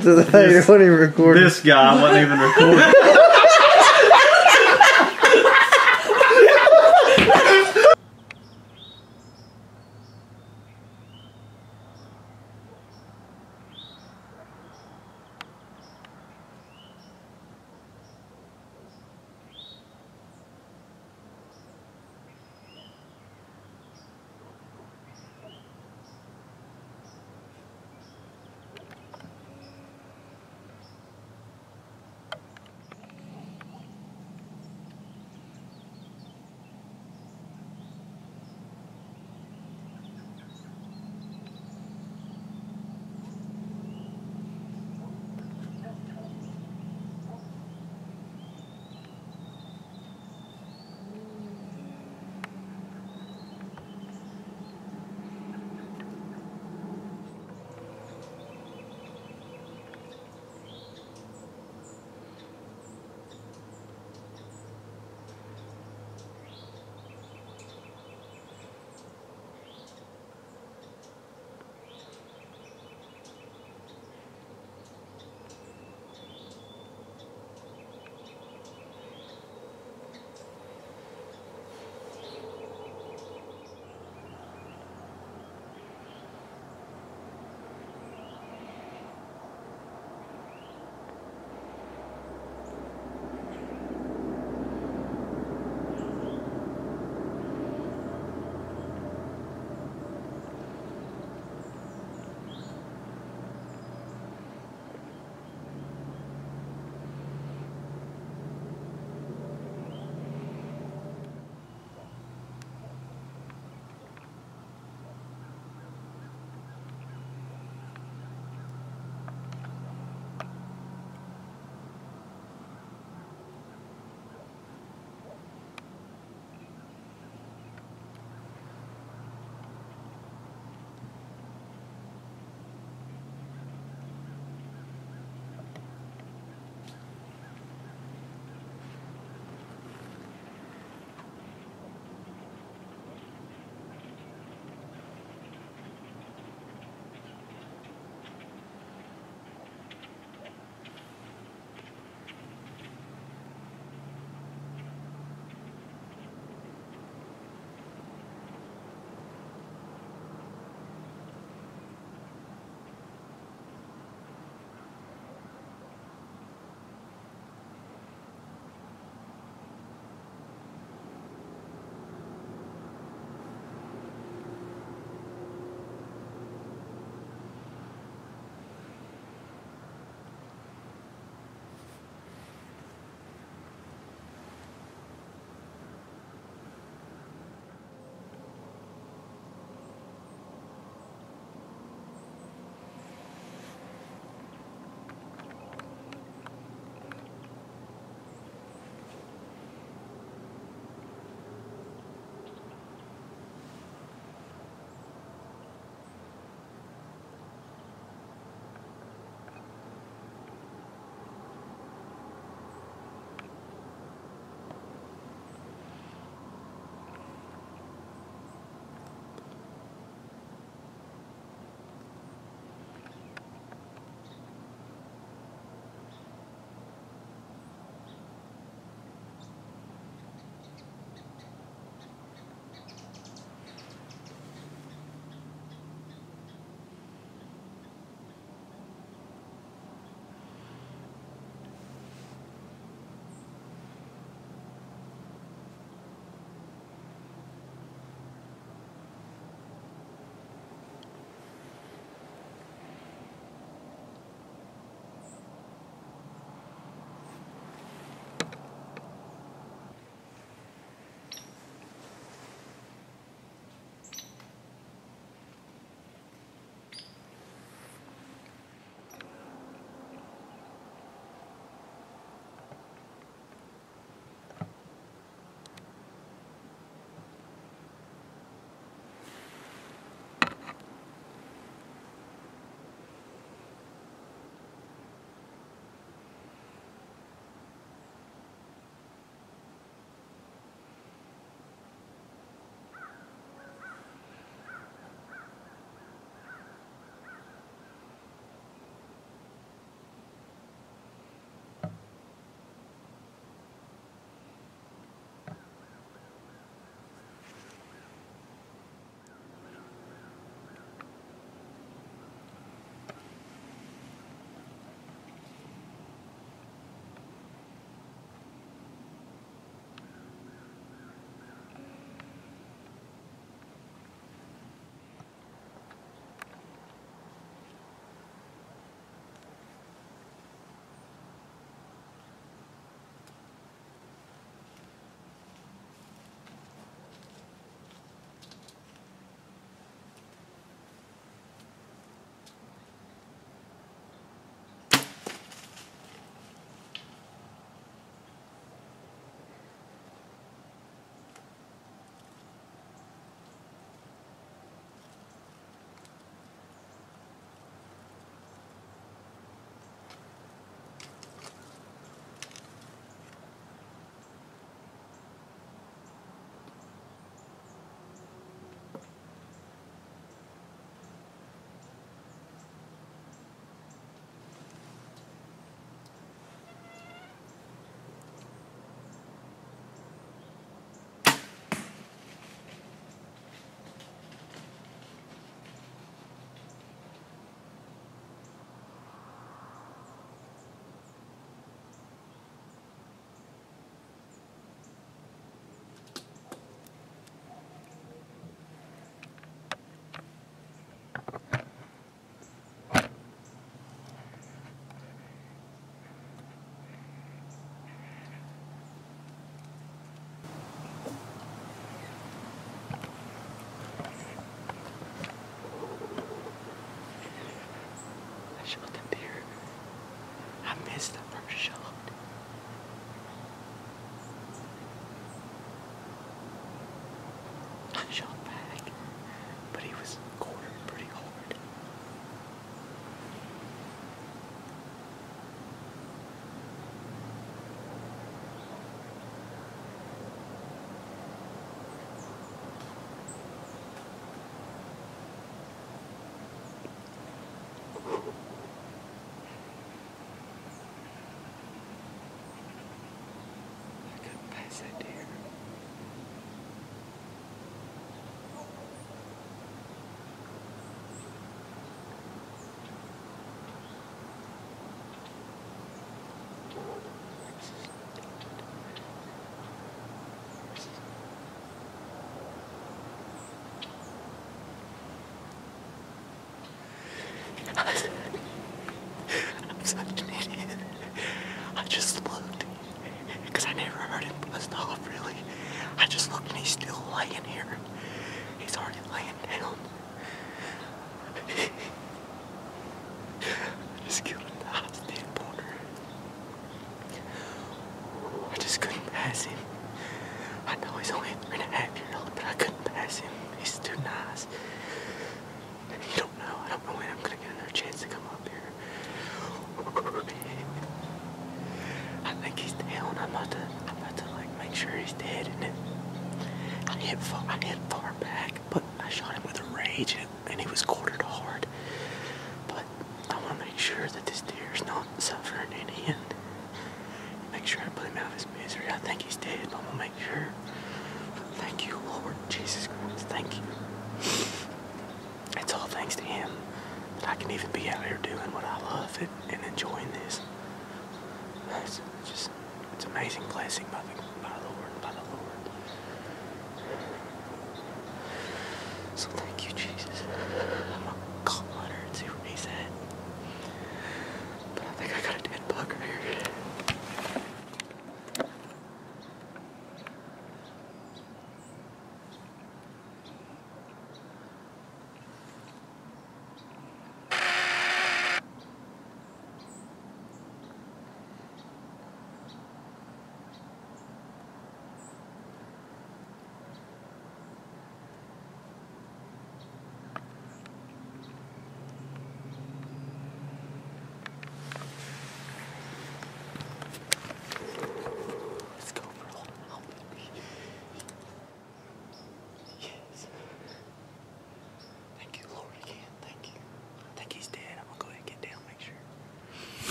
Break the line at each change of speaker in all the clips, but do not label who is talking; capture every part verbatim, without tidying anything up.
happened to that?
This-
You weren't even recording.
This guy wasn't even recording.
I shot the deer. I missed the first shot. I shot back, but he was quartered pretty hard. I couldn't pass that deer. I'm such an idiot. I just looked, because I never heard him bust off, really. I just looked and he's still laying here. He's already laying down. I just killed a nice ten pointer. I just couldn't pass him. I know he's only three and a half years old, but I couldn't pass him. He's too nice. You don't know. I don't know when I'm gonna get another chance to come up here. I think he's down. I'm about to, I'm about to like make sure he's dead. And it, I hit far, I hit far back, but I shot him with a rage, and, and he was quartered hard. But I want to make sure that this deer's not suffering any end. Make sure I put him out of his misery. I think he's dead, but I'm gonna make sure. Thank you, Lord Jesus Christ. Thank you. It's all thanks to him that I can even be out here doing what I love and, and enjoying this. It's just, it's an amazing blessing by the, by the Lord, by the Lord. So thank you, Jesus. I'm gonna call Hunter and see where he's at. But I think I got a dead bug right here.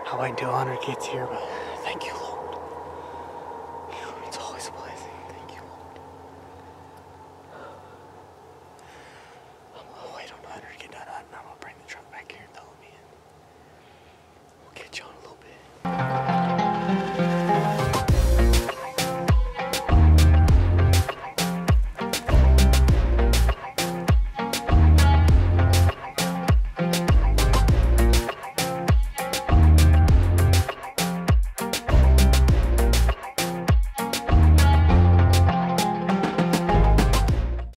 I'll wait until Hunter gets here, but thank you, Lord.